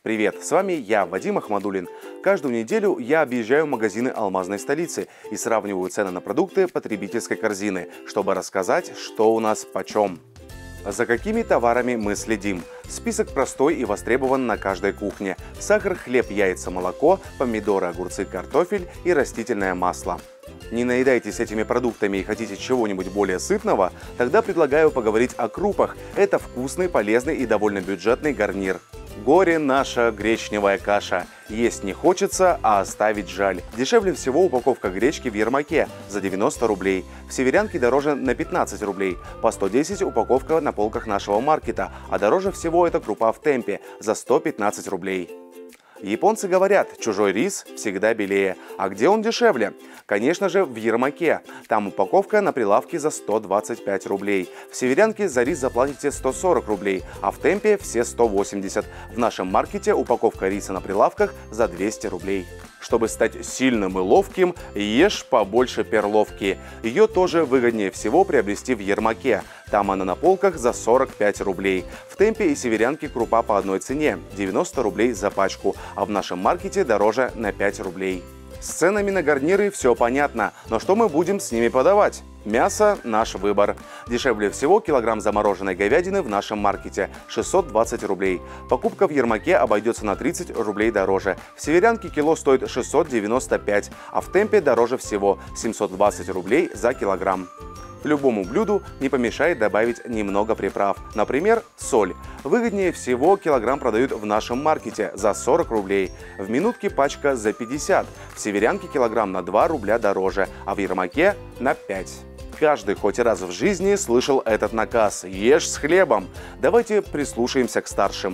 Привет, с вами я, Вадим Ахмадуллин. Каждую неделю я объезжаю магазины алмазной столицы и сравниваю цены на продукты потребительской корзины, чтобы рассказать, что у нас почем. За какими товарами мы следим? Список простой и востребован на каждой кухне. Сахар, хлеб, яйца, молоко, помидоры, огурцы, картофель и растительное масло. Не наедайтесь этими продуктами и хотите чего-нибудь более сытного? Тогда предлагаю поговорить о крупах. Это вкусный, полезный и довольно бюджетный гарнир. Горе наша гречневая каша. Есть не хочется, а оставить жаль. Дешевле всего упаковка гречки в Ермаке за 90 рублей. В Северянке дороже на 15 рублей. По 110 упаковка на полках нашего маркета. А дороже всего это крупа в Темпе за 115 рублей. Японцы говорят, чужой рис всегда белее. А где он дешевле? Конечно же, в Ермаке. Там упаковка на прилавке за 125 рублей. В Северянке за рис заплатите 140 рублей, а в Темпе все 180. В нашем маркете упаковка риса на прилавках за 200 рублей. Чтобы стать сильным и ловким, ешь побольше перловки. Ее тоже выгоднее всего приобрести в Ермаке. Там она на полках за 45 рублей. В Темпе и Северянке крупа по одной цене – 90 рублей за пачку, а в нашем маркете дороже на 5 рублей. С ценами на гарниры все понятно, но что мы будем с ними подавать? Мясо – наш выбор. Дешевле всего килограмм замороженной говядины в нашем маркете – 620 рублей. Покупка в Ермаке обойдется на 30 рублей дороже. В Северянке кило стоит 695, а в Темпе дороже всего – 720 рублей за килограмм. К любому блюду не помешает добавить немного приправ. Например, соль. Выгоднее всего килограмм продают в нашем маркете за 40 рублей. В Минутке пачка за 50. В Северянке килограмм на 2 рубля дороже, а в Ермаке на 5. Каждый хоть раз в жизни слышал этот наказ «Ешь с хлебом». Давайте прислушаемся к старшим.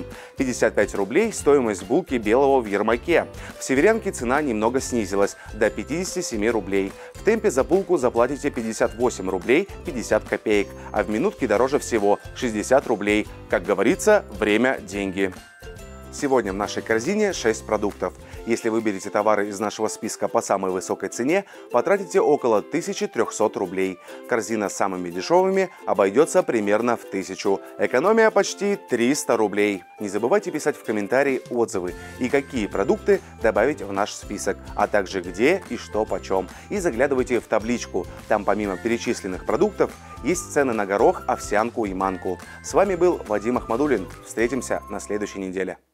55 рублей стоимость булки белого в Ермаке. В Северянке цена немного снизилась до 57 рублей. В Темпе за булку заплатите 58 рублей 50 копеек, а в Минутке дороже всего 60 рублей. Как говорится, время – деньги. Сегодня в нашей корзине 6 продуктов. Если выберете товары из нашего списка по самой высокой цене, потратите около 1300 рублей. Корзина с самыми дешевыми обойдется примерно в 1000. Экономия почти 300 рублей. Не забывайте писать в комментарии отзывы и какие продукты добавить в наш список, а также где и что почем. И заглядывайте в табличку. Там помимо перечисленных продуктов есть цены на горох, овсянку и манку. С вами был Вадим Ахмадуллин. Встретимся на следующей неделе.